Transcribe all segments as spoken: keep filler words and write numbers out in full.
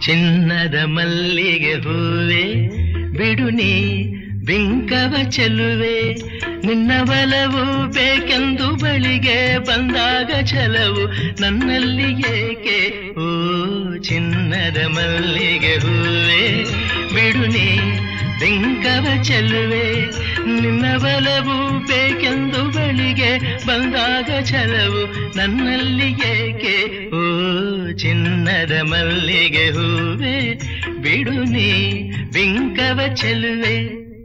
ಚಿನ್ನದ ಮಲ್ಲಿಗೆ ಹೂವೆ ಬಿಡು ನೀ ಬಿಂಕವ ಚೆಲುವೆ, ನಿನ್ನ ಬಲವು ಬೇಕೆಂದು ಬಳಿಗೆ ಬಂದಾಗ ಛಲವು ನನ್ನಲ್ಲಿ ಏಕೆ? ಓ ಚಿನ್ನದ ಮಲ್ಲಿಗೆ ಹೂವೆ ಬಿಡು ನೀ ಬಿಂಕವ ಚೆಲುವೆ, ನಿನ್ನ ಬಲವು ಬೇಕೆಂದು ಬಳಿಗೆ ಬಂದಾಗ ಛಲವು ನನ್ನಲ್ಲಿ ಏಕೆ? ಓ ಚಿನ್ನದ ಮಲ್ಲಿಗೆ ಹೂವೆ ಬಿಡು ನೀ ಬಿಂಕವ ಚೆಲುವೆ.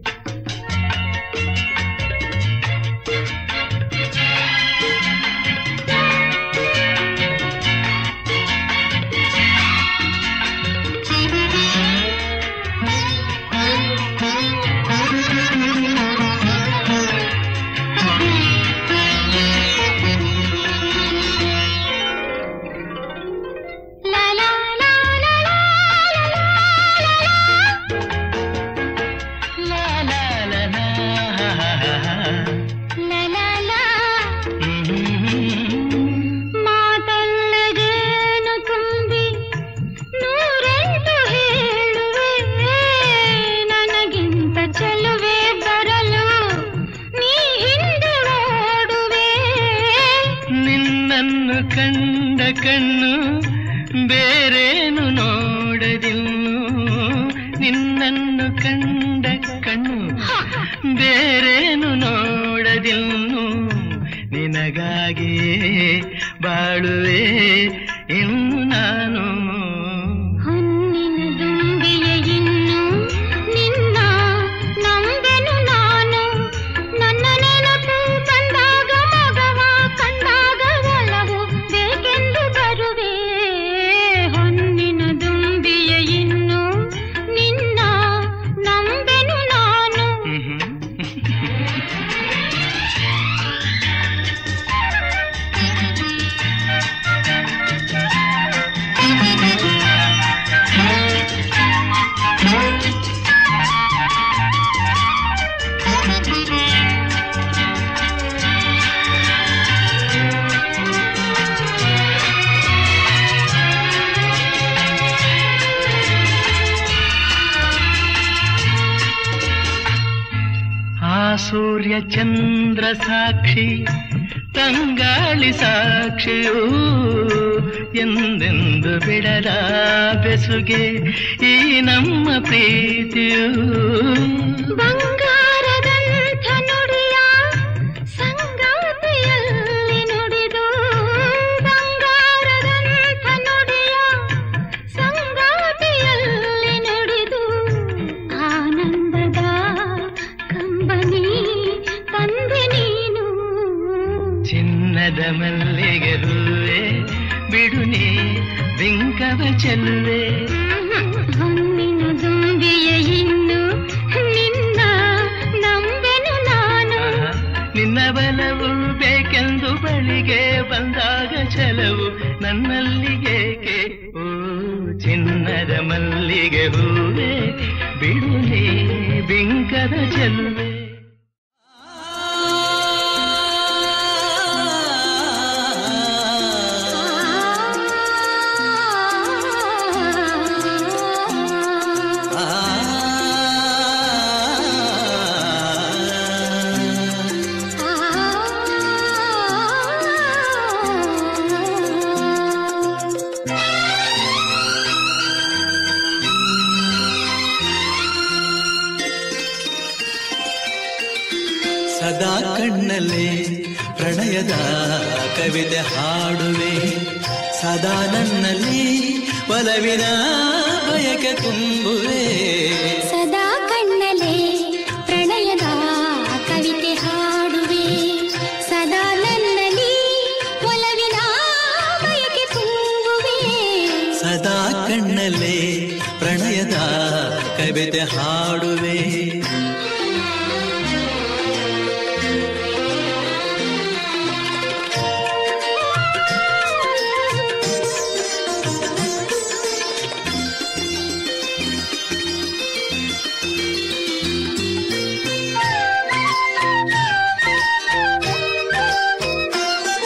ಕಂಡ ಕಣ್ಣು ಬೇರೇನು ನೋಡದಿನ್ನು, ನಿನ್ನನ್ನು ಕಂಡ ಕಣ್ಣು ಬೇರೇನು ನೋಡದಿನ್ನು, ನಿನಗಾಗಿ ಬಾಳುವೆ ಇನ್ನು ನಾನು. ಹೊನ್ನಿನ ದುಂಬಿಯ ಇನ್ನು ನಿನ್ನ ನಂಬೆನು ನಾನು, ನನ್ನ ನೆನಪು ಬಂದಾಗ ಮಗವ ಕಂಡಾಗ ಒಲವು ಬೇಕೆಂದು ಬರುವೆ. ಹೊನ್ನಿನ ದುಂಬಿಯ ಇನ್ನು ನಿನ್ನ ನಂಬೆನು ನಾನು. ಸೂರ್ಯ ಚಂದ್ರ ಸಾಕ್ಷಿ ತಂಗಾಳಿ ಸಾಕ್ಷಿಯೂ ಎಂದೆಂದು ಬಿಡದ ಬೆಸುಗೆ ಈ ನಮ್ಮ ಪ್ರೀತಿಯೂ. ಬಂಗಾರದಂಥ ನುಡಿಯ ಸಂಗಾತಿಯಲ್ಲಿ ನುಡಿದು, ಬಂಗಾರದಂಥ ನುಡಿಯ ಸಂಗಾತಿಯಲ್ಲಿ ನುಡಿದು, ಆನಂದದ ಕಂಬನಿ ತಂದೆ ನೀನು. ಚಿನ್ನದ ಮಲ್ಲಿಗೆ ಹೂವೆ ಬಿಡು ನೀ ಬಿಂಕವ ಚೆಲುವೆ. ಹೊನ್ನಿನ ದುಂಬಿಯ ಇನ್ನು ನಿನ್ನ ನಂಬೆನು ನಾನು, ನಿನ್ನ ಬಲವು ಬೇಕೆಂದು ಬಳಿಗೆ ಬಂದಾಗ ಛಲವು ನನ್ನಲ್ಲಿ ಏಕೆ? ಓ ಚಿನ್ನದ ಮಲ್ಲಿಗೆ ಹೂವೆ ಬಿಡು ನೀ ಬಿಂಕದ ಚೆಲುವೆ. ಸದಾ ಕಣ್ಣಲ್ಲೇ ಪ್ರಣಯದ ಕವಿತೆ ಹಾಡುವೆ, ಸದಾ ನನ್ನಲ್ಲಿ ಒಲವಿನ ಬಯಕೆ ತುಂಬುವೆ. ಸದಾ ಕಣ್ಣಲ್ಲೇ ಪ್ರಣಯದ ಕವಿತೆ ಹಾಡುವೆ, ಸದಾ ನನ್ನಲ್ಲಿ ಒಲವಿನ ಬಯಕೆ ತುಂಬುವೆ. ಸದಾ ಕಣ್ಣಲ್ಲೇ ಪ್ರಣಯದ ಕವಿತೆ ಹಾಡುವೆ.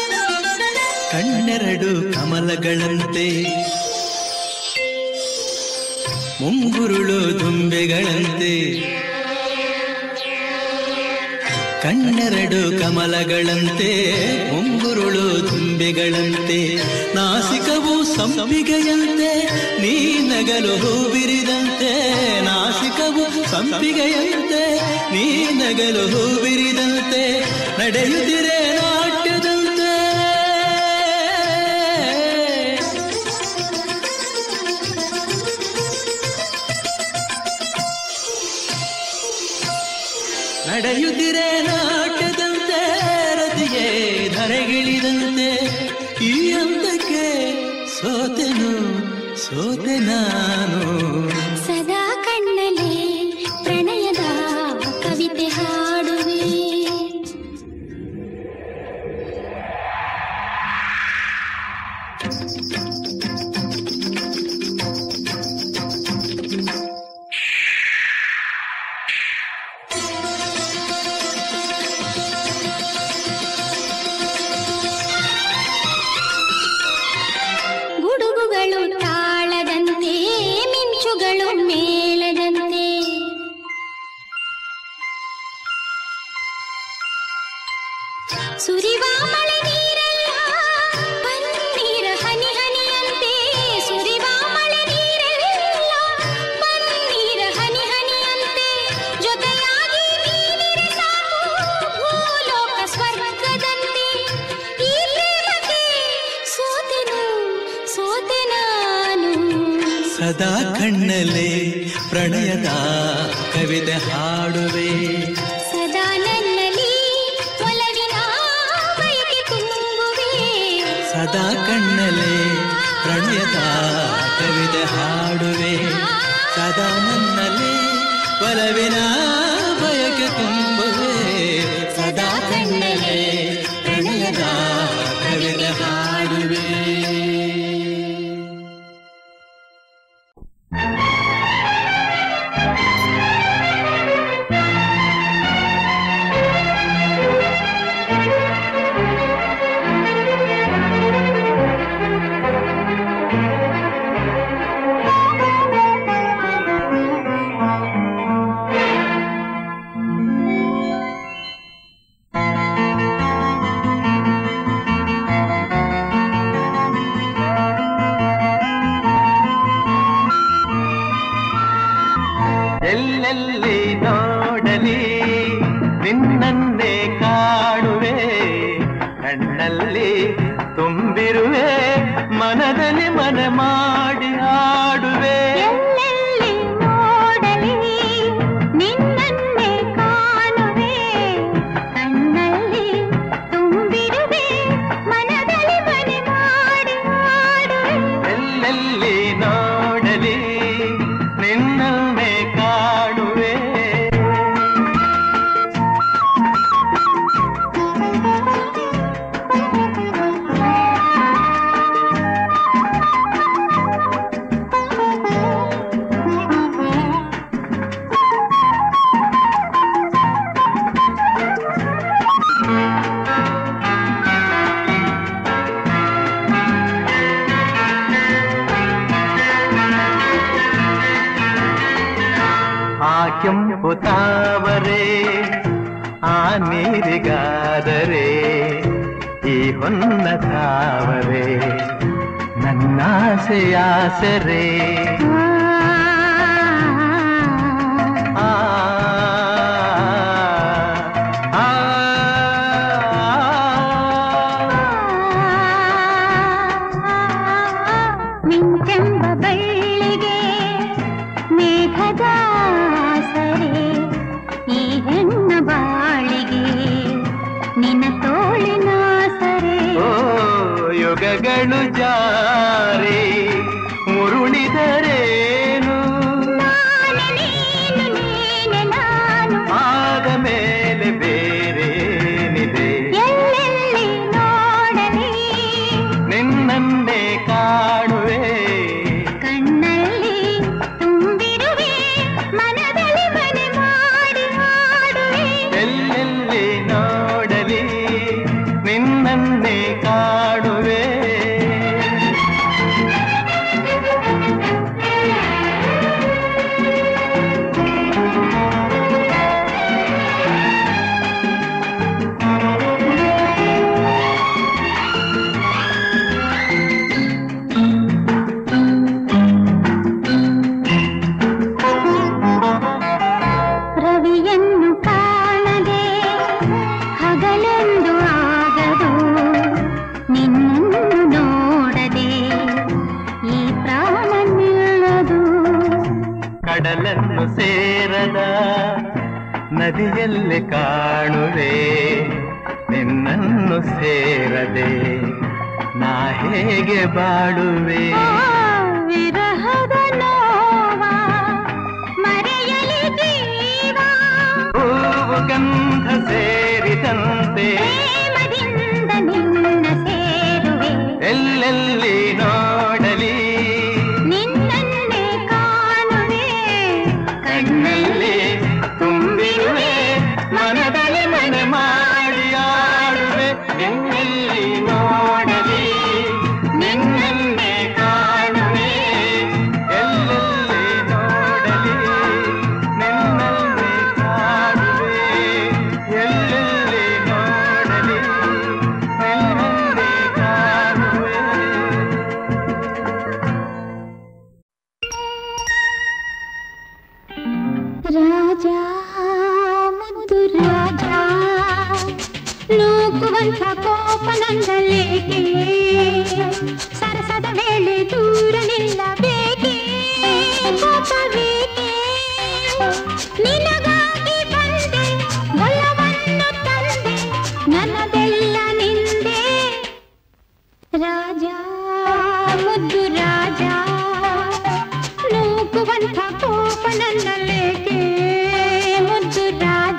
ಕಣ್ಣೆರಡು ಕಮಲಗಳಂತೆ ಮುಂಗುರುಳು ದುಂಬೆಗಳಂತೆ ಕಣ್ಣೆರಡು ಕಮಲಗಳಂತೆ ಮುಂಗುರುಳು ದುಂಬೆಗಳಂತೆ ನಾಸಿಕವು ಸಂಪಿಗೆಯಂತೆ ನೀ ನಗಲು ಹೂಬಿರಿದಂತೆ ನಾಸಿಕವು ಸಂಪಿಗೆಯಂತೆ ನೀ ನಗಲು ಹೂಬಿರಿದಂತೆ ನಡೆಯುತ್ತಿರೆ ನಾಟ್ಯದಂತೆ ನಡೆಯುತ್ತಿರೆ ನಾಟ್ಯದಂತೆ ರತಿಗೆ ಧರೆಗಿಳಿದಂತೆ ಈ ಅಂತಕ್ಕೆ ಸೋತೆನು ಸೋತೆ ನಾನು ಸದಾ ಕಣ್ಣಲೆ ಪ್ರಣಯದ ಕವಿತೆ ಹಾಡುವೆ ಗುಡುಗುಗಳು ತಾಳದಂತೆ ಮಿಂಚುಗಳು ಮೇಳದಂತೆ ಸುರಿವ ಮಳೆ ನೀರೆಲ್ಲ ಪನ್ನೀರ ಹನಿ ಹನಿಯಂತೆ ಸುರಿವ ಮಳೆ ನೀರೆಲ್ಲ ಪನ್ನೀರ ಹನಿ ಹನಿಯಂತೆ ಜೊತೆಯಾಗಿ ನೀನಿರೆ ಸಾಕು ಭೂಲೋಕ ಸ್ವರ್ಗದಂತೆ ಈ ಪ್ರೇಮಕ್ಕೆ ಸೋತೆನು ಸೋತೆ ನಾನು ಸದಾ ಕಣ್ಣಲೆ ಪ್ರಣಯದ ಕವಿತೆ ಹಾಡುವೆ ಸದಾ ನನ್ನಲ್ಲಿ ಒಲವಿನ ಬಯಕೆ ತುಂಬುವೆ ಸದಾ ಕಣ್ಣಲೆ ಪ್ರಣಯದ ಕವಿತೆ ಹಾಡುವೆ ಸದಾ ನನ್ನಲ್ಲಿ ಒಲವಿನ ಬಯಕೆ ತುಂಬುವೆ ಸದಾ ಕಣ್ಣಲೆ ಪ್ರಣಯದ ಕವಿತೆ ಹಾಡುವೆ ಎಲ್ಲೆಲ್ಲಿ ನೋಡಲಿ ನಿನ್ನನ್ನೇ ಕಾಣುವೆ ಕಣ್ಣಲ್ಲಿ ತುಂಬಿರುವೆ ಮನದಲ್ಲಿ ಮನ ಮಾಡಿ ಆಡುವೆ ಎಲ್ಲೆಲ್ಲಿ ನೋಡಲಿ ನಿನ್ನನ್ನೇ ಕಾಣುವೆ ಕಣ್ಣಲ್ಲಿ ತುಂಬಿರುವೆ ಮನದಲ್ಲಿ ಮನೆ ಮಾಡಿ ಆಡುವೆ ಎಲ್ಲೆಲ್ಲಿ ನೋಡಲಿ ನಿನ್ನನ್ನೇ ಕಾಣುವೆ ಆ ಕೆಂಪು ತಾವರೆ ಆ ನೀರಿಗಾದರೆ ಈ ಹೊನ್ನ ತಾವರೆ ನನ್ನಾಸೆಯಾಸರೆ ಆ ಆ ಮಿಂಚೆಂಬ ಬಳ್ಳಿಗೆ ಮೇಘದ ಸರೆ ಈ ಹೆಣ್ಣ ಬಾಳಿಗೆ ನಿನ್ನ ತೋಳಿನ ಸರೆ ಓ ಯುಗಗಳು ಜಾರಿ ಮುರುಳಿದರೇನು ನಾನೆ ನೀನು ನೀನೆ ನಾನು ಆದ ಮೇಲೆ ಬೇರೇನಿದೆ ಎಲ್ಲೆಲ್ಲಿ ನೋಡಲಿ ನಿನ್ನನ್ನೇ ಕಾಣುವೆ ಕಣ್ಣಲ್ಲಿ ತುಂಬಿರುವೆ ಮನದಲ್ಲಿ ಮನೆ ಮಾಡಿ ಆಡುವೆ ಎಲ್ಲೆಲ್ಲಿ ನೋಡಲಿ ನಿನ್ನನ್ನೇ ಕಾಣುವೆ ನದಿಯಲ್ಲಿ ಕಾಣುವೆ ನಿನ್ನನ್ನು ಸೇರದೆ ನಾ ಹೇಗೆ ಬಾಳುವೆ ವಿರಹದ ನೋವ ಮರೆಯಲಿ ಜೀವ ಹೂವು ಗಂಧ ಸೇರಿದಂತೆ ಪ್ರೇಮದಿಂದ ನಿನ್ನ ಸೇರುವೆ ಎಲ್ಲೆಲ್ಲಿ ನೋಡಲಿ ನಿನ್ನನ್ನೇ ಕಾಣುವೆ ಕಣ್ಣಲ್ಲಿ ತುಂಬಿರುವೆ ಮನದಲ್ಲಿ ಮನೆ ಮಾಡಿ ಆಡುವೆ ಎಲ್ಲೆಲ್ಲಿ ನೋಡಲಿ ನಿನ್ನನ್ನೇ ಕಾಣುವೆ ಎಲ್ಲೆಲ್ಲಿ ನೋಡಲಿ ನಿನ್ನನ್ನೇ ಕಾಣುವೆ ಎಲ್ಲೆಲ್ಲಿ ನೋಡಲಿ ನಿನ್ನನ್ನೇ ಕಾಣುವೆ ರಾಜ ಮುದ್ದು ರಾಜ ನೂಕುವಂಥ ಕೋಪ ನನ್ನಲ್ಲೇಕೆ ಸರಸದ ವೇಳೆ ದೂರ ನಿಲ್ಲಬೇಕೆ ಕೋಪವೇಕೆ ನಿನಗಾಗಿ ಬಂದೆ ಒಲವನ್ನು ತಂದೆ ನನ್ನದೆಲ್ಲ ನಿಂದೆ ರಾಜ ಮುದ್ದು ರಾಜ ನೂಕುವಂಥ ಕೋಪ ನನ್ನಲ್ಲೇಕೆ ಮುದ್ದು ರಾಜ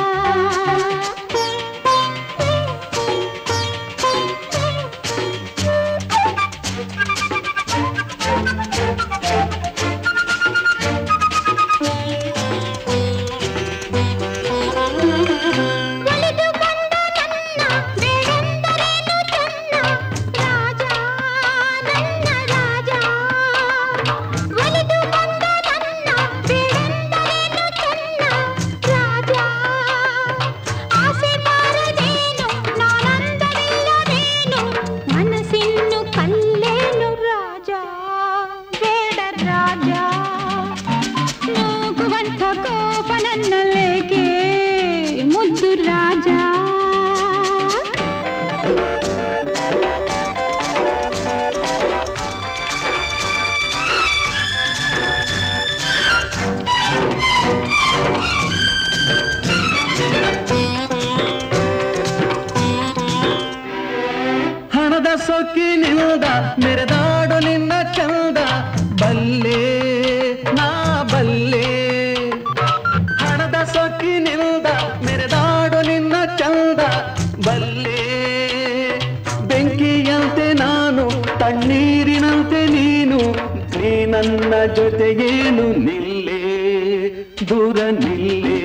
ಹಣದ ಸೊಕ್ಕಿನಿಂದ ಮೆರೆದಾಡು ನಿನ್ನ ಚಂದ ಬಲ್ಲೆ ನಾ ಬಲ್ಲೆ ಹಣದ ಸೊಕ್ಕಿನಿಂದ ಮೆರೆದಾಡು ನಿನ್ನ ಚಂದ ಬಲ್ಲೆ ಬೆಂಕಿಯಂತೆ ನಾನು ತಣ್ಣೀರಿನಂತೆ ನೀನು ನೀ ನನ್ನ ಜೊತೆಗೇನು ನಿಲ್ಲೇ ದೂರ ನಿಲ್ಲೇ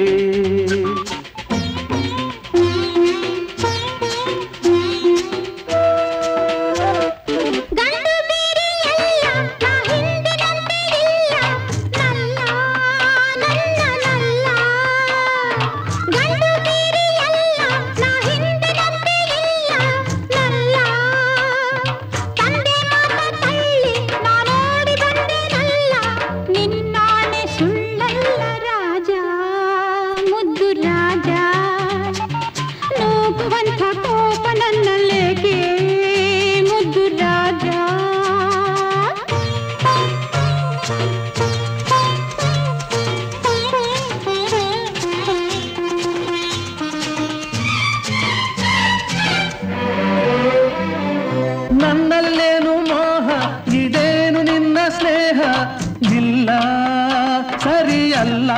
ನನ್ನಲ್ಲೇನು ಮೋಹ ಇದೇನು ನಿನ್ನ ಸ್ನೇಹ ಇಲ್ಲ ಸರಿಯಲ್ಲ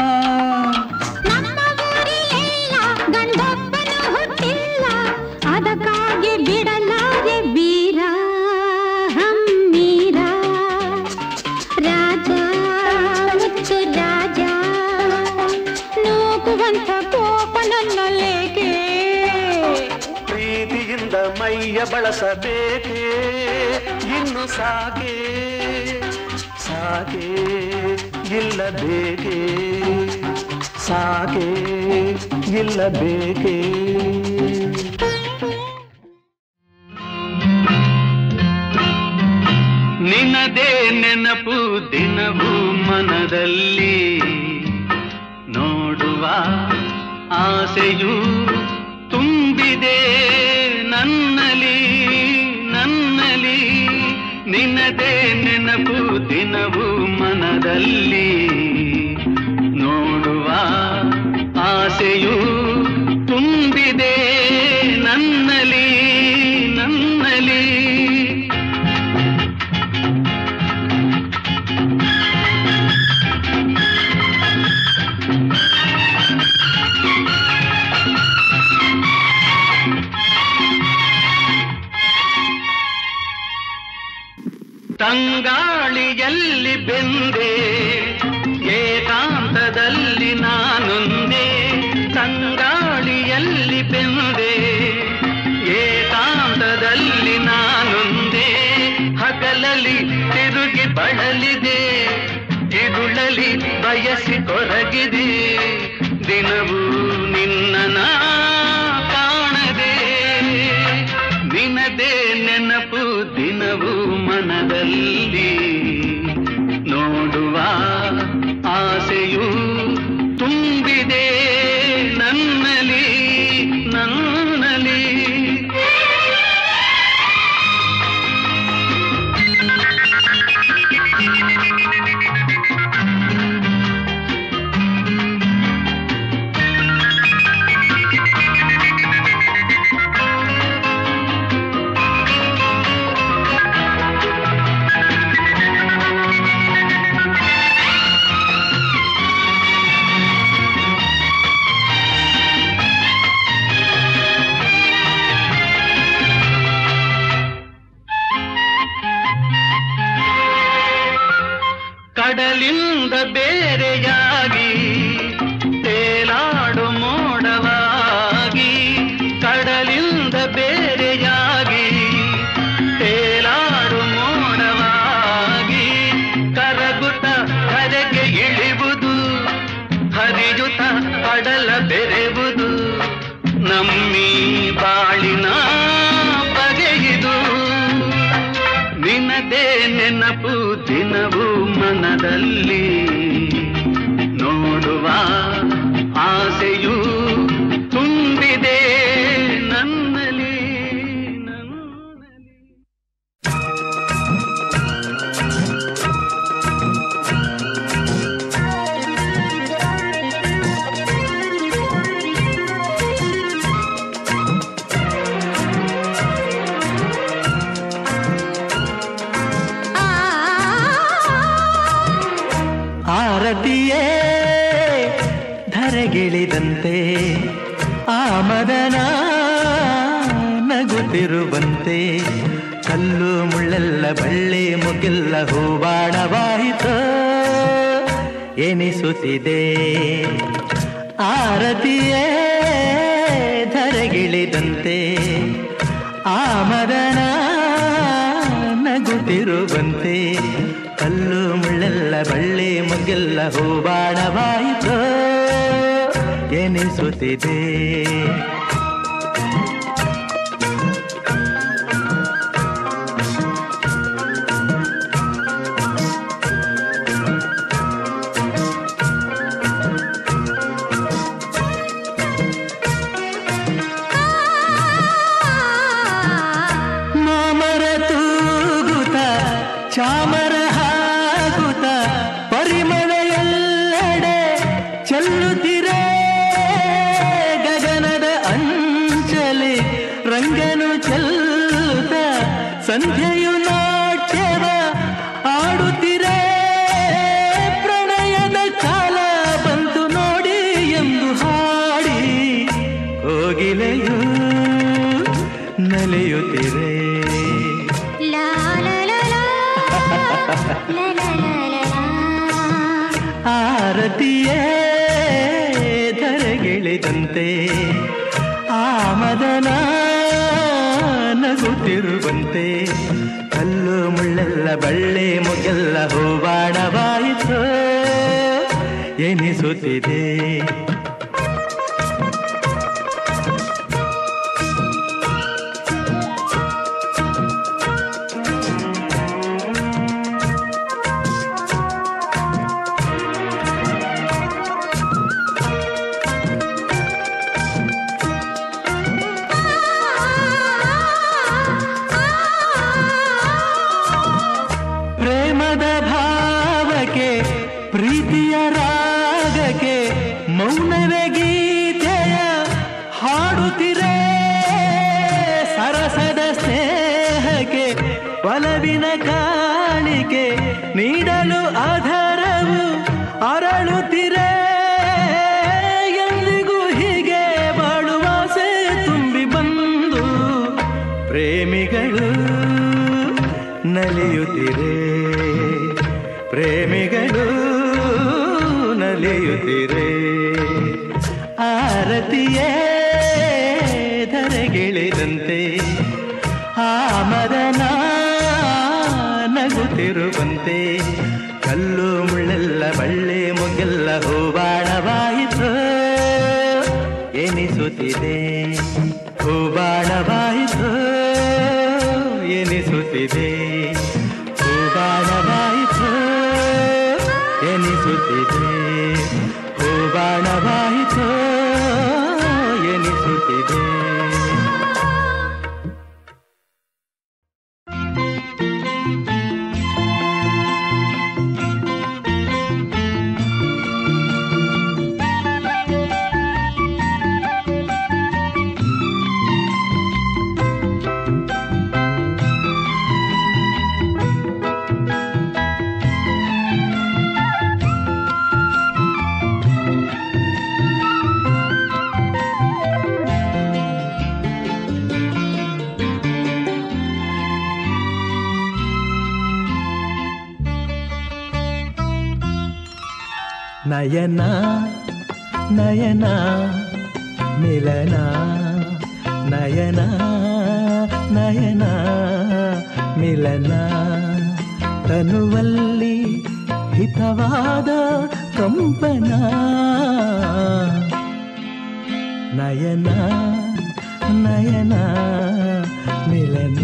ಗಂಡೊಬ್ಬನು ಹುಟ್ಟಿಲ್ಲ ಅದಕ್ಕಾಗಿ ಬಿಡಲಾರೆ ಬೀರ ಹಮ್ಮೀರ ರಾಜ ಮುತ್ತು ರಾಜ ನೂಕುವಂಥ ಕೋಪ ನನ್ನಲ್ಲೇಕೆ ಪ್ರೀತಿಯಿಂದ ಮೈಯ ಬಳಸಬೇಕೆ ಇನ್ನು ಸಾಗೆ ಸಾಗೆ ಇಲ್ಲ ಬೇಕೆ ಸಾಗೆ ಇಲ್ಲ ಬೇಕೆ ನಿನ್ನದೇ ನೆನಪು ದಿನವೂ ಮನದಲ್ಲಿ ನೋಡುವ ಆಸೆಯು ತುಂಬಿದೆ ನನ್ನಲಿ ನನ್ನಲಿ ನಿನ್ನದೇ ನೆನಪು ದಿನವೂ ಮನದಲ್ಲಿ ನೋಡುವ ಆಸೆಯು ತುಂಬಿದೆ ನನ್ನಲಿ ನನ್ನಲಿ. ತಂಗಾಳಿಯಲ್ಲಿ ಬೆಂದೆ ಏಕಾಂತದಲ್ಲಿ ನಾನೊಂದೇ. ತಂಗಾಳಿಯಲ್ಲಿ ಬೆಂದೆ ಏಕಾಂತದಲ್ಲಿ ನಾನೊಂದೇ. ಹಗಲಲ್ಲಿ ತಿರುಗಿ ಬಳಲಿದೆ, ತಿರುಳಲಿ ಬಯಸಿ ಕೊರಗಿದೆ. ದಿನವೂ ನಿನ್ನ ಕಾಣದೆ, ನಿನದೇ ನೆನಪು ದಿನವೂ ಮನದಲ್ಲಿ. ನೋಡುವ ಆಸೆಯು ತುಂಬಿದೆ ನನ್ನಲಿ ನನ್ನಲಿ. ಕಡಲಿಂದ ಬೇರೆಯಾಗಿ ತೇಲಾಡು ಮೋಡವಾಗಿ. ಕಡಲಿಂದ ಬೇರೆಯಾಗಿ ತೇಲಾಡು ಮೋಡವಾಗಿ. ಕರಗುತ್ತ ಕರೆಗೆ ಇಳಿವುದು, ಹರಿಯುತ್ತ ಕಡಲ ಬೆರೆವುದು. ನಮ್ಮಿ ಬಾಳಿನ ಬಗೆಯಿದು. ನಿನದೇ ನೆನಪು ದಿನವೂ ಮನದಲ್ಲಿ. ನೋಡುವ ಆಸೆಯು ತುಂಬಿದೆ ನನ್ನಲಿ ನನ್ನಲಿ. ಆರತಿಯೇ ಧರೆಗಿಳಿದಂತೆ ಆ ಮದನ ನಗುತ್ತಿರುವಂತೆ. ಕಲ್ಲು ಮುಳ್ಳೆಲ್ಲ ಬಳ್ಳಿ ಮುಗಿಲ್ಲ ಹೂವಾಡವಾಯಿತು ಎನಿಸುತ್ತಿದೆ. ಆರತಿಯೇ ಧರೆಗಿಳಿದಂತೆ ಆ ಮದನ ನಗುತ್ತಿರುವಂತೆ. ಕಲ್ಲು ಮುಳ್ಳೆಲ್ಲ ಬಳ್ಳಿ ಮುಗಿಲ್ಲ ಹೂವಾಡವಾಯಿತು ಎನಿಸುತ್ತಿದೆ. ಮಾಮರ ತೂಗುತ ಚಾಮರ ಹಾಗುತ ಪರಿಮಳ ಎಲ್ಲೆಡೆ ಚೆಲ್ಲುತ್ತಿರೆ. ಗಗನದ ಅಂಚಲಿ ರಂಗನು ಚೆಲ್ಲುತ್ತ ಸಂಧ್ಯೆಯು ನಾಟ್ಯವ ಆಡುತ್ತಿರೆ. ಪ್ರಣಯದ ಕಾಲ ಬಂತು ನೋಡಿ ಎಂದು ಹಾಡಿ ಕೋಗಿಲೆಯು ನಲಿಯುತ್ತಿರೆ. ಆರತಿಯೇ ಧರೆಗಿಳಿದಂತೆ ಆ ಮದನ ನಗುತ್ತಿರುವಂತೆ. ಕಲ್ಲು ಮುಳ್ಳೆಲ್ಲ ಬಳ್ಳಿ ಮುಗೆಲ್ಲ ಹೂವಾಡವಾಯಿತು ಎನಿಸುತ್ತಿದೆ. ಪ್ರೀತಿಯ ರಾಗಕ್ಕೆ ಮೌನವೇ ಗೀತೆ. ಒಲವಿನ ಕಾಣಿಕೆ ನೀಡಲು ಆಧಾರವು ಅರಳುತ್ತಿರೆ. ಎಂದಿಗೂ ಹೀಗೆ ಬಾಳುವಾಸೆ ತುಂಬಿ ಬಂದು ಪ್ರೇಮಿಗಳು ನಲಿಯುತ್ತಿರೆ, ಪ್ರೇಮಿಗಳು ನಲಿಯುತ್ತಿರೆ. ಆರತಿಯೇ ಧರೆಗಿಳಿದಂತೆ ಆ ಮದನ ನಗುತ್ತಿರುವಂತೆ ಕಲ್ಲು ಮುಳ್ಳೆಲ್ಲ ಬಳ್ಳಿ ಮುಗ್ಗೆಲ್ಲ ಹೂಬಾಣವಾಯಿತು ಎನಿಸುತ್ತಿದೆ, ಹೂಬಾಣವಾಯಿತು ಎನಿಸುತ್ತಿದೆ, ಹೂಬಾಣವಾಯಿತು ಎನಿಸುತ್ತಿದೆ, ಹೂಬಾಣವಾಯಿತು ಎನಿಸುತ್ತಿದೆ. ನಯನ ನಯನ ಮಿಲನ, ನಯನ ನಯನ ಮಿಲನ, ತನುವಲ್ಲಿ ಹಿತವಾದ ಕಂಪನ. ನಯನ ನಯನ ಮಿಲನ.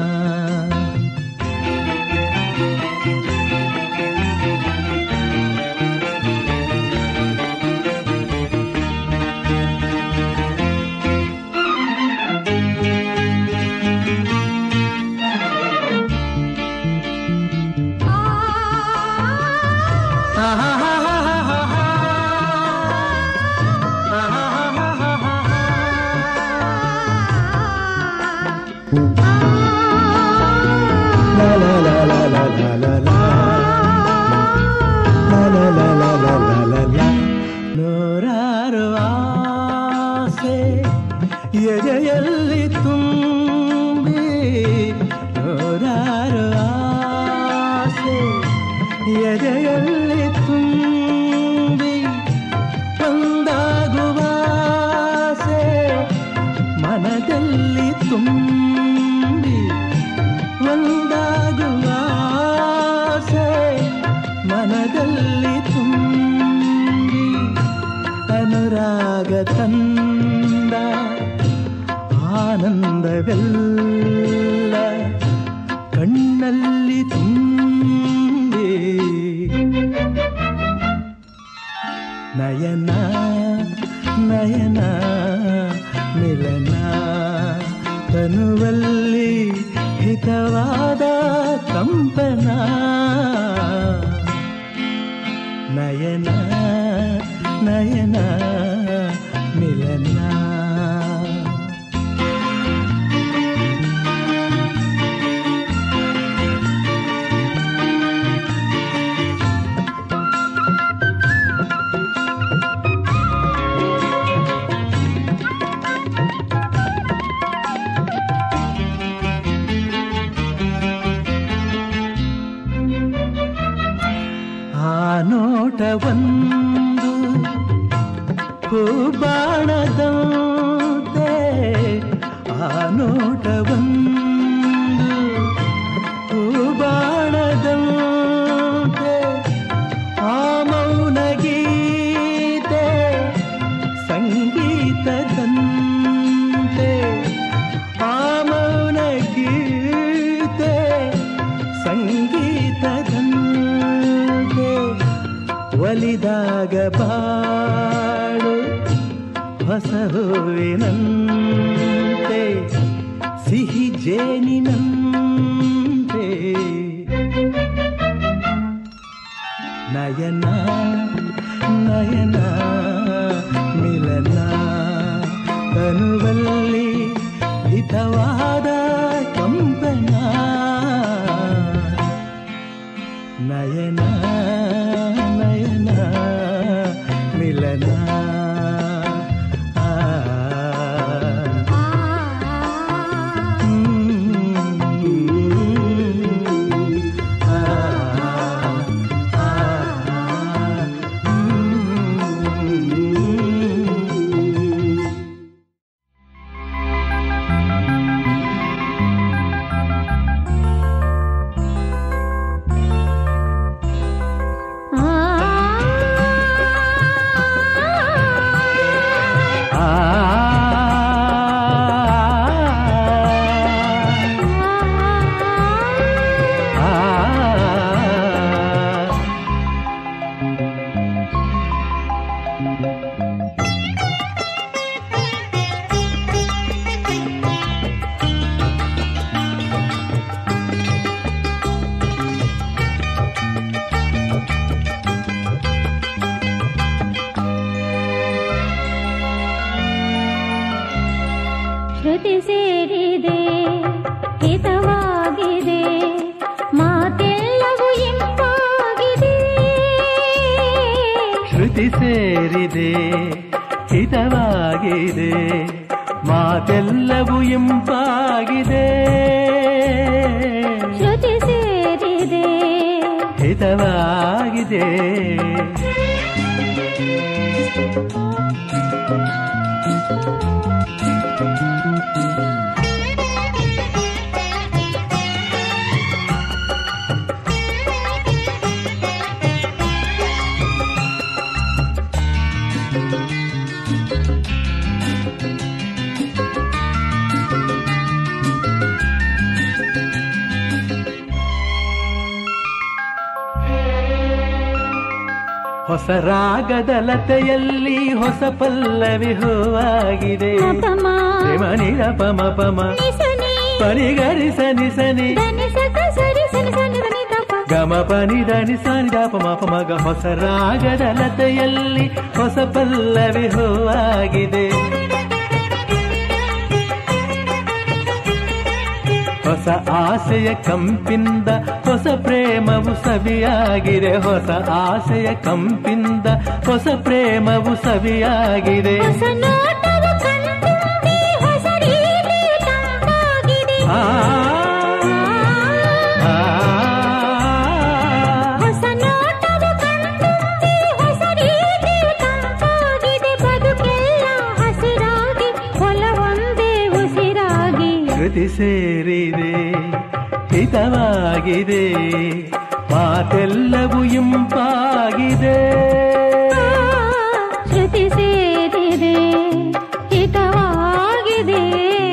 ನೂರಾರು ಆಸೆ ಎದೆಯಲ್ಲಿ ತುಂಬಿ, ನೂರಾರು ಆಸೆ ಎದೆಯಲ್ಲಿ ತುಂಬಿ, ಒಂದಾಗುವ ಆಸೆ ಮನದಲ್ಲಿ ತುಂಬಿ, ಒಂದಾಗುವ ಆಸೆ ಮನದಲ್ಲಿ ತುಂಬಿ, ಅನುರಾಗ ತಂದ ಆನಂದವೆಲ್ಲ ಕಣ್ಣಲ್ಲಿ ತುಂಬಿ. ನಯನ ನಯನ ಮಿಲನ, ತನುವಲ್ಲಿ ಹಿತವಾದ ಕಂಪನ. ನಯನ ನಯನ ಮಿಲನ. ಆ ನೋಟವೊಂದು ಹೂಬಾಣದಂತೆ, ಆ ನೋಟವೊಂದು ಹೂಬಾಣದಂತೆ, ಆ ಮೌನ ಗೀತೆ ಸಂಗೀತದಂತೆ, ಆ ಮೌನ ಗೀತೆ ಸಂಗೀತದಂತೆ, ಒಲಿದಾಗ ಬಾಳು ಹೊಸ ಹೂವಿನಂತೆ, ಸಿಹಿ ಜೇನಿನಂತೆ. ನಯನ ನಯನ ಮಿಲನ, ತನುವಲ್ಲಿ ಹಿತವಾದ ಕಂಪನ. ಶ್ರುತಿ ಸೇರಿದೆ ಹಿತವಾಗಿದೆ ಮಾತೆಲ್ಲವೂ ಇಂಪಾಗಿದೆ ಶ್ರುತಿ ಸೇರಿದೆ ಹಿತವಾಗಿದೆ ಹೊಸ ರಾಗದ ಲತೆಯಲ್ಲಿ ಹೊಸ ಪಲ್ಲವಿ ಹೂವಾಗಿದೆ ಮನಿರ ಪಮ ಪಮ ಪರಿಗರಿ ಸನಿ ಸನಿ ಗಮ ಪನಿ ಧನಿ ಸನಿ ದ ಪಮ ಪಮ ಗ ಹೊಸ ರಾಗದ ಲತೆಯಲ್ಲಿ ಹೊಸ ಪಲ್ಲವಿ ಹೂವಾಗಿದೆ ಹೊಸ ಆಸೆಯ ಕಂಪಿಂದ ಹೊಸ ಪ್ರೇಮವು ಸವಿಯಾಗಿದೆ ಹೊಸ ಆಸೆಯ ಕಂಪಿಂದ ಹೊಸ ಪ್ರೇಮವು ಸವಿಯಾಗಿದೆ ಶ್ರುತಿ ಸೇರಿದೆ ಹಿತವಾಗಿದೆ ಮಾತೆಲ್ಲವೂ ಇಂಪಾಗಿದೆ ಶ್ರುತಿ ಸೇರಿದೆ ಹಿತವಾಗಿದೆ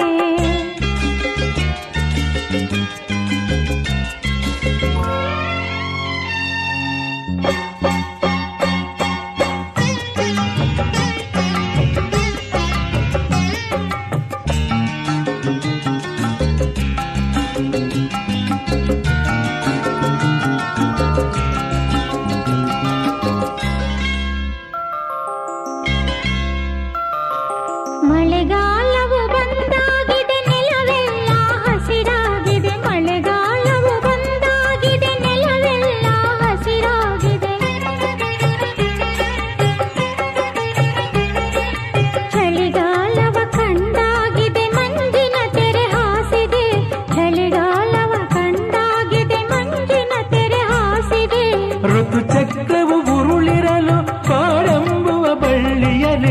ಮಳೆಗಾಲವು ಬಂದಾಗಿದೆ ನೆಲವೆಲ್ಲ ಹಸಿರಾಗಿದೆ ಮಳೆಗಾಲವು ಬಂದಾಗಿದೆ ನೆಲವೆಲ್ಲ ಹಸಿರಾಗಿದೆ ಚಳಿಗಾಲವ ಕಂಡಾಗಿದೆ ಮಂಜಿನ ತೆರೆ ಹಾಸಿದೆ ಚಳಿಗಾಲವ ಕಂಡಾಗಿದೆ ಮಂಜಿನ ತೆರೆ ಹಾಸಿದೆ ಋತು ಚಕ್ರವು ಉರುಳಿರಲು ಕಾಡೆಂಬುವ ಬಳ್ಳಿಯಲಿ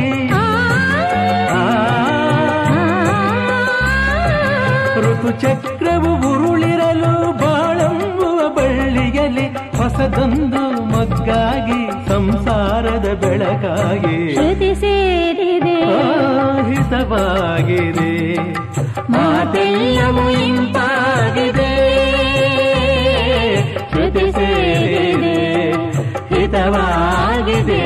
ಋತು ಚಕ್ರವು ಉರುಳಿರಲು ಬಾಳೆಂಬುವ ಬಳ್ಳಿಯಲ್ಲಿ ಹೊಸದೊಂದು ಮೊಗ್ಗಾಗಿ ಸಂಸಾರದ ಬೆಳಕಾಗಿ ಶ್ರುತಿ ಸೇರಿದೆ ಹಿತವಾಗಿದೆ ಮಾತೆಲ್ಲವೂ ಇಂಪಾಗಿದೆ ಶ್ರುತಿ ಸೇರಿದೆ ಹಿತವಾಗಿದೆ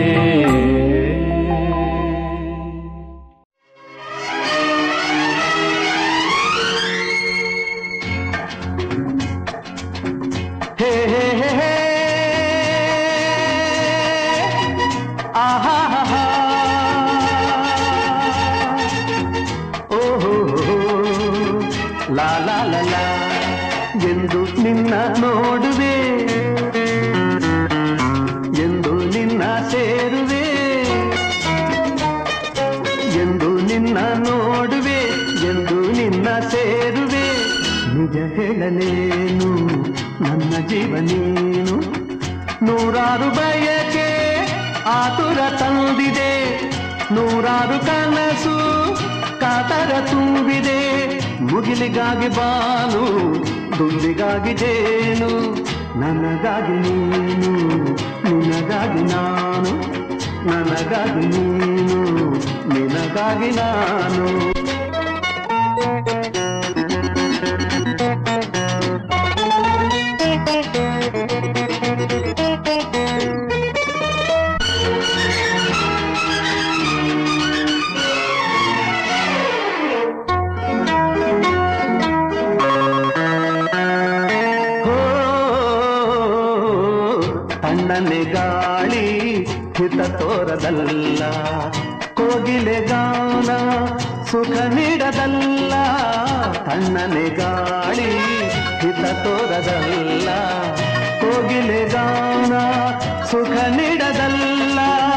ಎಂದು ನಿನ್ನ ನೋಡುವೆ ಎಂದು ನಿನ್ನ ಸೇರುವೆ ಎಂದು ನಿನ್ನ ನೋಡುವೆ ಎಂದು ನಿನ್ನ ಸೇರುವೆ ನಿಜ ಹೇಳಲೇನು ನನ್ನ ಜೀವ ನೀನು ನೂರಾರು ಬಯಕೆ ಆತುರ ತಂದಿದೆ ನೂರಾರು ಕನಸು ಕಾತರ ತುಂಬಿದೆ ಮುಗಿಲಿಗಾಗಿ ಬಾನು ದುಂಬಿಗಾಗಿ ಜೇನು ನನಗಾಗಿ ನೀನು ನಿನಗಾಗಿ ನಾನು ನನಗಾಗಿ ನೀನು ನಿನಗಾಗಿ ನಾನು ತಣ್ಣನೆ ಗಾಳಿ ಹಿತ ತೋರದಲ್ಲ ಕೋಗಿಲೆ ಗಾನ ಸುಖ ನೀಡದಲ್ಲ ತಣ್ಣನೆ ಗಾಳಿ ಹಿತ ತೋರದಲ್ಲ ಕೋಗಿಲೆ ಗಾನ ಸುಖ ನೀಡದಲ್ಲ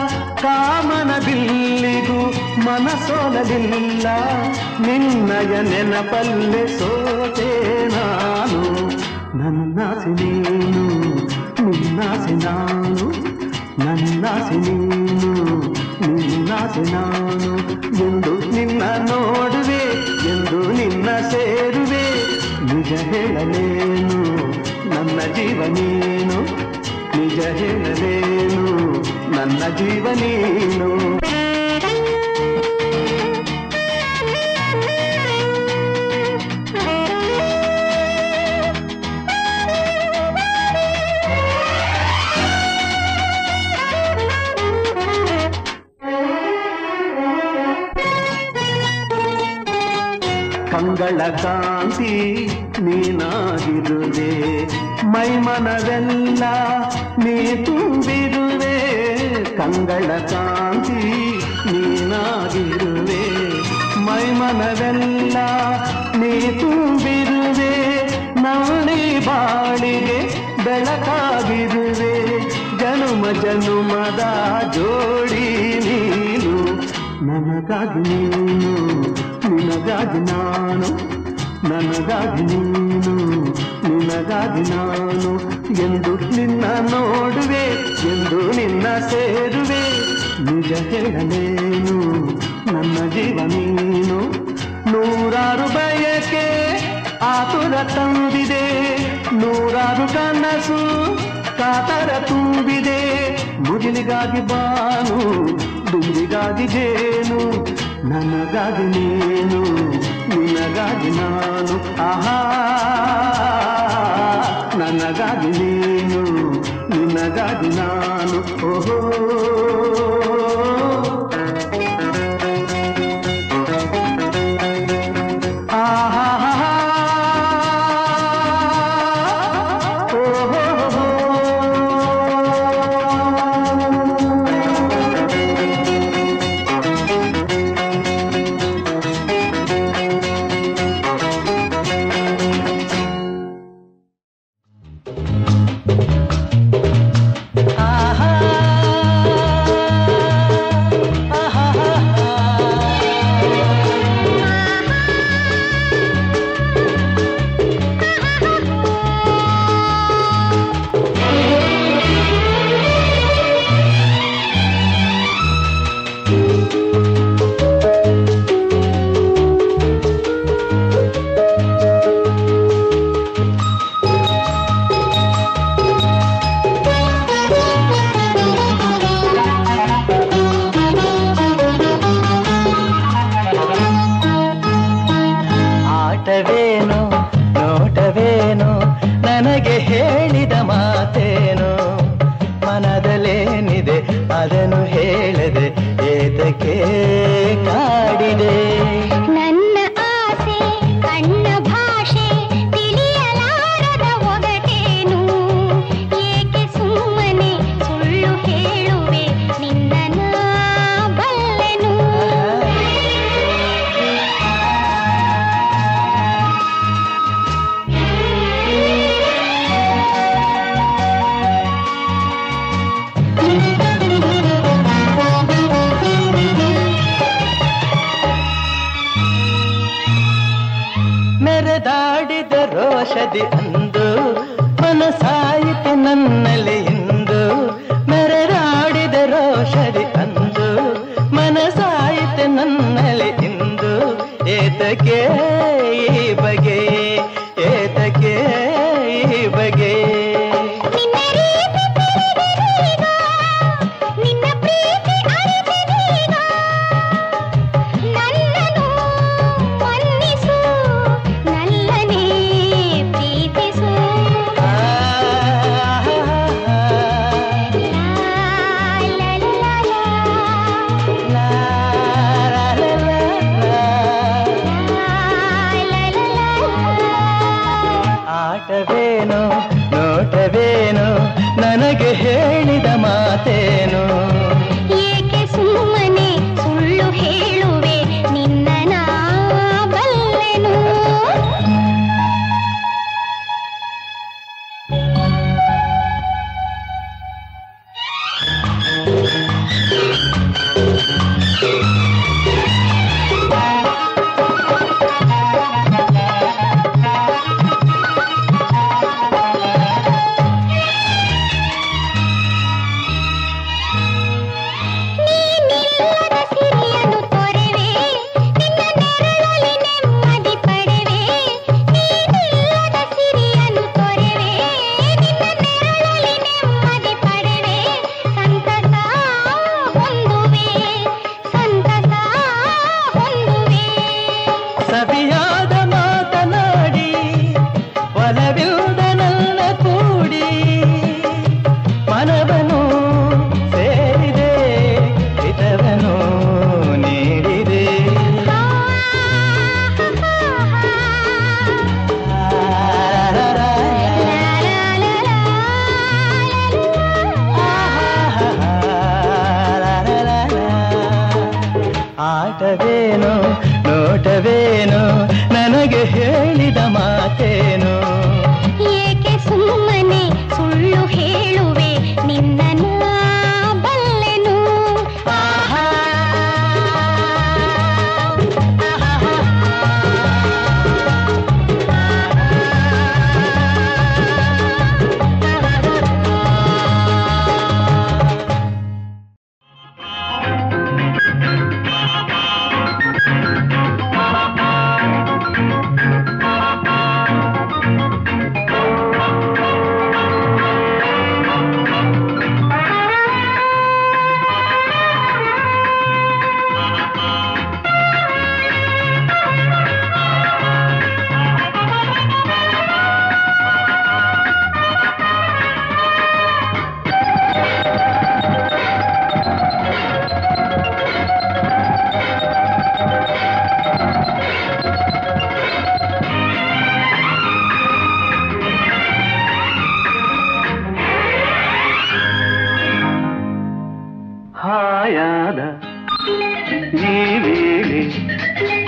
ಸೋಲಲಿಲ್ಲ ನಿನ್ನಯ ನೆನಪಲ್ಲೆ ಸೋತೆ ನಾನು ನನ್ನಾಸೆ ನೀನು ನಿನ್ನಾಸೆ ನಾನು ನನ್ನಾಸೆ ನೀನು ನಿನ್ನಾಸೆ ನಾನು ಎಂದು ನಿನ್ನ ನೋಡುವೆ ಎಂದು ನಿನ್ನ ಸೇರುವೆ ನಿಜ ಹೇಳಲೇನು ನನ್ನ ಜೀವ ನೀನು ನಿಜ ಹೇಳಲೇನು ನನ್ನ ಜೀವ ನೀನು ಕಂಗಳ ಕಾಂತಿ ನೀನಾಗಿರುವೆ ಮೈಮನವೆಲ್ಲ ನೀ ತುಂಬಿರುವೆ ಕಂಗಳ ಕಾಂತಿ ನೀನಾಗಿರುವೆ ಮೈಮನವೆಲ್ಲ ನೀ ತುಂಬಿರುವೆ ನಾಳೆ ಬಾಳಿಗೆ ಬೆಳಕಾಗಿರುವೆ ಜನುಮ ಜನುಮದ ಜೋಡಿ ನೀನು ನನಗಾಗಿ ನೀನು ನಿನಗಾಗಿ ನಾನು ನನಗಾಗಿ ನೀನು ನಿನಗಾಗಿ ನಾನು ಎಂದು ನಿನ್ನ ನೋಡುವೆ ಎಂದು ನಿನ್ನ ಸೇರುವೆ ನಿಜ ಹೇಳಲೇನು ನನ್ನ ಜೀವ ನೀನು ನೂರಾರು ಬಯಕೆ ಆತುರ ತಂದಿದೆ ನೂರಾರು ಕನಸು ಕಾತರ ತುಂಬಿದೆ ಮುಗಿಲಿಗಾಗಿ ಬಾನು ದುಂಬಿಗಾಗಿ ಜೇನು ನನಗಾಗಿ ನೀನು ನಿನಗಾಗಿ ನಾನು ಆಹಾ ನನಗಾಗಿ ನೀನು ನಿನಗಾಗಿ ನಾನು ಓಹೋ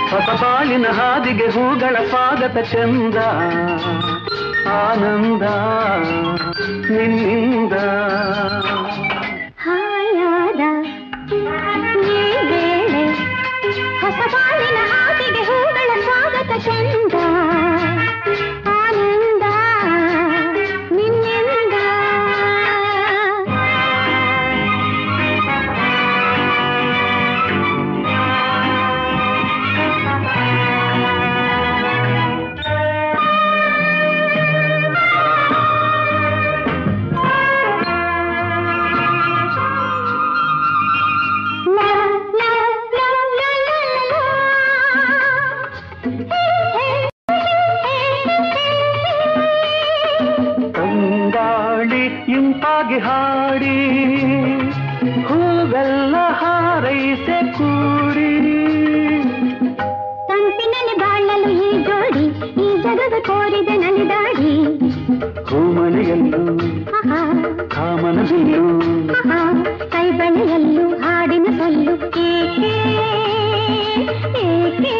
ಹೊಸ ಬಾಳಿನ ಹಾದಿಗೆ ಹೂಗಳ ಸ್ವಾಗತ ಚಂದ ಆನಂದ ನಿನ್ನಿಂದ ಹಾಯಾದ ಈ ವೇಳೆ ಹೊಸ ಬಾಳಿನ ಹಾದಿಗೆ ಹೂಗಳ ಸ್ವಾಗತ ಚಂದ ಆನಂದ ನಿನ್ನಿಂದ ಇಂಪಾಗಿ ಹಾಡಿ ಹೂವೆಲ್ಲ ಹಾರೈಸೆ ಕೂಡಿ ತಂಪಿನಲ್ಲಿ ಬಾಳಲು ಈ ಜೋಡಿ ಈ ಜಗದ ಕೋರಿದ ನಲಿದಾಡಿ ಹೂಮಳೆಯಲ್ಲೂ ಕಾಮನ ಬಿಲ್ಲು ಕೈಬಳೆಯಲ್ಲೂ ಹಾಡಿನ ಸೊಲ್ಲು ಏಕೆ ಏಕೆ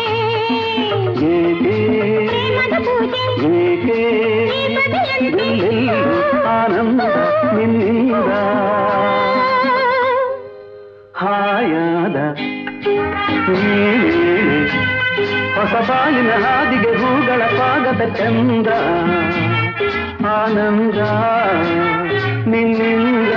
ಏಕೆ ಪ್ರೇಮದ ಪೂಜೆ ಏಕೆ ಎಲ್ಲೆಲ್ಲೂ ಆನಂದ ನಿನ್ನಿಂದ ಹಾಯಾದ ಈ ವೇಳೆ ಹೊಸ ಬಾಳಿನ ಹಾದಿಗೆ ಹೂಗಳ ಸ್ವಾಗತ ಚಂದ ಆನಂದ ನಿನ್ನಿಂದ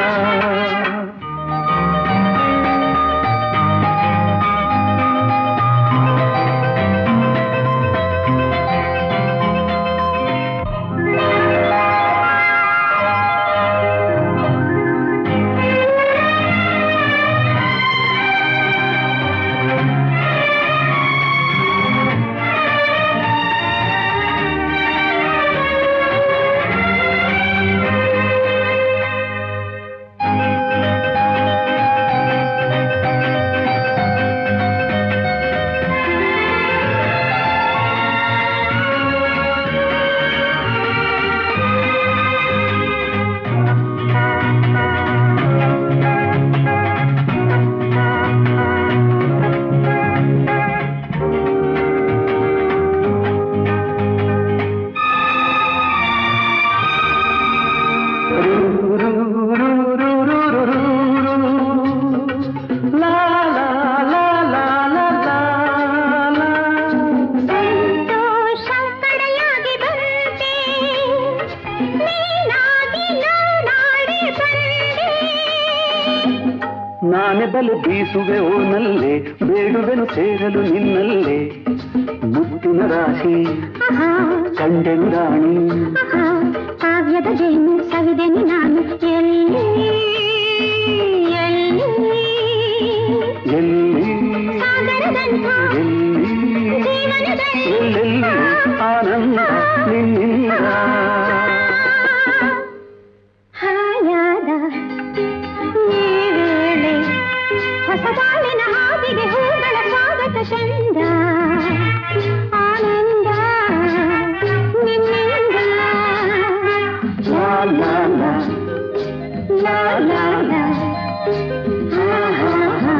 ನಾನೆ ಬಲೆ ಬೀಸುವೆ ಓನಲ್ಲೇ ಬೇಡುವೆನು ಸೇರಲು ನಿನ್ನಲ್ಲೇ ಮುತ್ತಿನ ರಾಶಿ ಕಂಡೆನು ರಾಣಿ ಕಾವ್ಯದ ಜೇನು ಸವಿದೆನು ನಾನು ಎಲ್ಲಿ ಎಲ್ಲಿ ಎಲ್ಲಿ ಎಲ್ಲಿ ಎಲ್ಲೆಲ್ಲಿ ಆನಂದ ನಿನ್ನಿಂದ ಹಾಯಾದ ಈ ವೇಳೆ ಹೊಸ ಬಾಳಿನ ಹಾದಿಗೆ ಹೂಗಳ ಸ್ವಾಗತ ಚಂದ ಆನಂದ ನಿನ್ನಿಂದ ಲಾ ಲಾ ಲಾ ಲಾ ಲಾ ಲಾ ಹಾ ಹಾ ಹಾ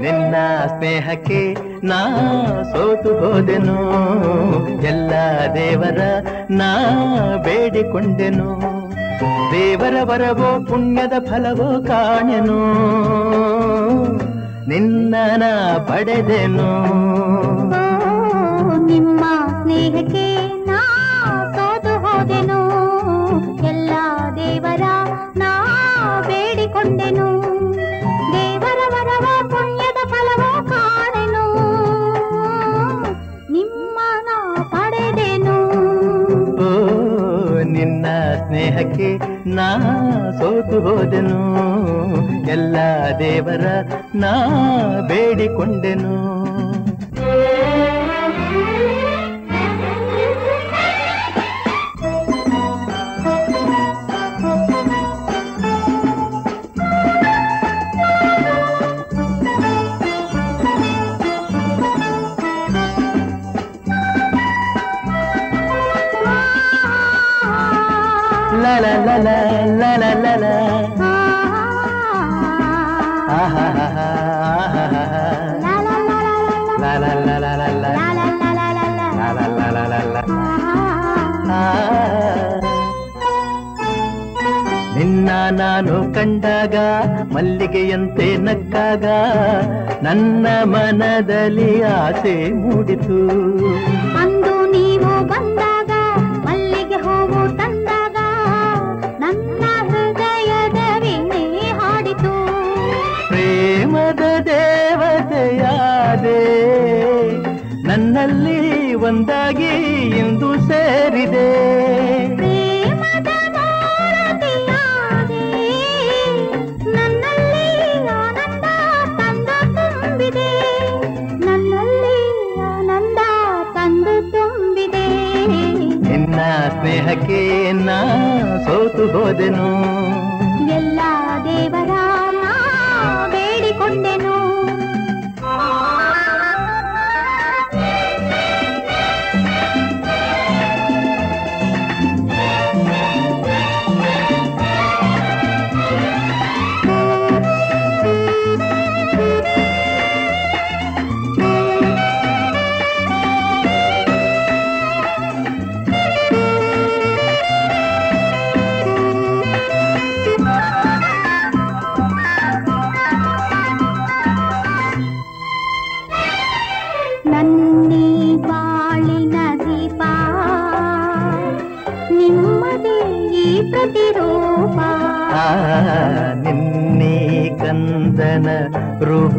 ನಿನ್ನ ಸ್ನೇಹಕ್ಕೆ ನಾ ಸೋತು ಹೋದೆನು, ಎಲ್ಲ ದೇವರ ನಾ ಬೇಡಿಕೊಂಡೆನು, ದೇವರ ವರವೋ ಪುಣ್ಯದ ಫಲವೋ ಕಾಣೆನು, ನಿನ್ನ ನಾ ಪಡೆದೆನು. ನಿಮ್ಮ ಸ್ನೇಹಕ್ಕೆ ನಾ ಸೋತು ಹೋದೆನು, ಎಲ್ಲ ದೇವರ ನಾ ಬೇಡಿಕೊಂಡೆನು, ದೇವರ ವರವ ಪುಣ್ಯದ ಫಲವ ಕಾಣೆನು, ನಿಮ್ಮ ನಾ ಪಡೆದೆನು. ಓ ನಿನ್ನ ಸ್ನೇಹಕ್ಕೆ ನಾ ಸೋತು ಹೋದೆನು, ಎಲ್ಲ ದೇವರ ನಾ ಬೇಡಿಕೊಂಡೆನು. La la la la la la la la. Ah ha ha ha ha ha ha. La la la la la la la la la la la la la la la la. ನಿನ್ನ ನಾನು ಕಂಡಾಗ ಮಲ್ಲಿಗೆಯಂತೆ ನಕ್ಕಾಗ ನನ್ನ ಮನದಲ್ಲಿ ಆಸೆ ಮೂಡಿತು, ಅಂದು ನೀವು ಬಂದಾಗ ಮಲ್ಲಿಗೆ ಹೂವು ತಂದಾಗ ನನ್ನ ಹೃದಯದ ವೀಣೆ ಹಾಡಿತು, ಪ್ರೇಮದ ದೇವತೆಯಾದೆ ನನ್ನಲ್ಲಿ ಒಂದಾಗಿ ಇಂದು ಸೇರಿದೆ, ಪ್ರೇಮದ ಮೂರತಿಯಾದೆ ನನ್ನಲ್ಲಿ ಆನಂದ ತಂದು ತುಂಬಿದೆ, ನನ್ನಲ್ಲಿ ಆನಂದ ತಂದು ತುಂಬಿದೆ. ನಿನ್ನ ಸ್ನೇಹಕ್ಕೆ ನಾ ಸೋತು ಹೋದೆನು, ಎಲ್ಲ ದೇವರ ನಾ ಬೇಡಿಕೊಂಡೆನು. ನನ್ನಿ ಬಾಳಿನ ದೀಪ ನಿಮ್ಮದೇ ಈ ಪ್ರತಿರೂಪ, ನಿನ್ನೆ ಕಂದನ ರೂಪ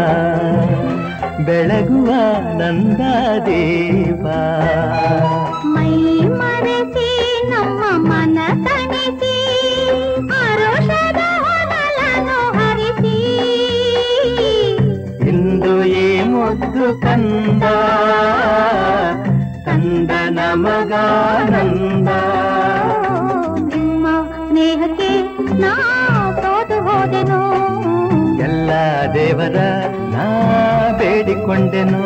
ಬೆಳಗುವ ನಂದ ದೀಪ, ಮೈ ಮರೆಸಿ ನಮ್ಮ ಮನ ತಣಿಸಿ ಹರುಷದ ಹೊನಲನ್ನು ಹರಿಸಿ, ಇಂದು ಈ ಮುದ್ದು ಕಂದ ಕಂದ ನಮಗಾನಂದ, ನಿಮ್ಮ ಸ್ನೇಹಕ್ಕೆ ನಾ ಸೋತು ಹೋದೆನು, ಎಲ್ಲ ದೇವರ ನಾ ಬೇಡಿಕೊಂಡೆನು.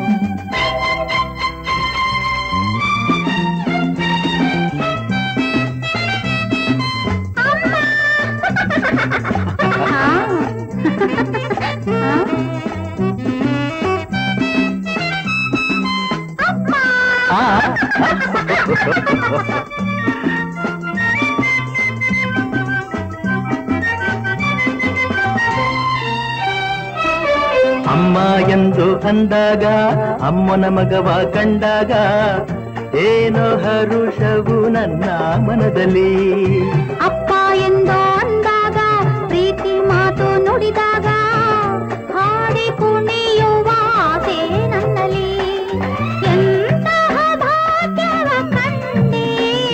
ಅಮ್ಮ ಎಂದು ಅಂದಾಗ ಅಮ್ಮನ ಮಗವ ಕಂಡಾಗ ಏನೋ ಹರುಷವು ನನ್ನ ಮನದಲ್ಲಿ, ಅಪ್ಪ ಎಂದು ಅಂದಾಗ ಪ್ರೀತಿ ಮಾತು ನುಡಿದಾಗ ಹಾಡಿ ಕುಣಿಯುವ ಆಸೆ ನನ್ನಲ್ಲಿ, ಎಂತಹ ಭಾಗ್ಯವ ಕಂಡೆ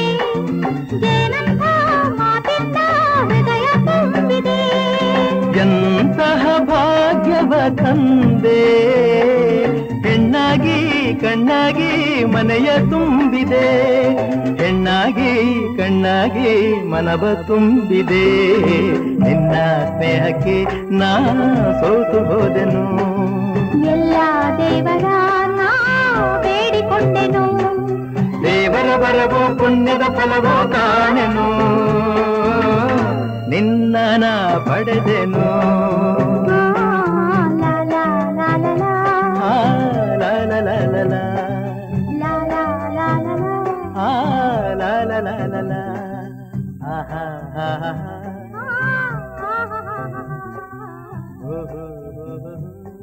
ಏನಂತ ಮಾತಿಂದ ಹೃದಯ ತುಂಬಿದೆ, ಎಂತಹ ಭಾಗ್ಯವ ತಂದೆ ಹೆಣ್ಣಾಗಿ ಕಣ್ಣಾಗಿ ಮನೆಯ ತುಂಬಿದೆ, ಹೆಣ್ಣಾಗಿ ಕಣ್ಣಾಗಿ ಮನವ ತುಂಬಿದೆ, ನಿನ್ನ ಸ್ನೇಹಕ್ಕೆ ನಾ ಸೋತು ಹೋದೆನು, ಎಲ್ಲ ದೇವರ ನಾ ಬೇಡಿಕೊಂಡೆನು, ದೇವರ ಬರವೋ ಪುಣ್ಯದ ಫಲವೋ ಕಾಣೆನು, ನಿನ್ನ ನಾ ಪಡೆದೆನು. ಲಾ ಲಾ ಹೋ ಹೋ ಹೋ ಹೋ.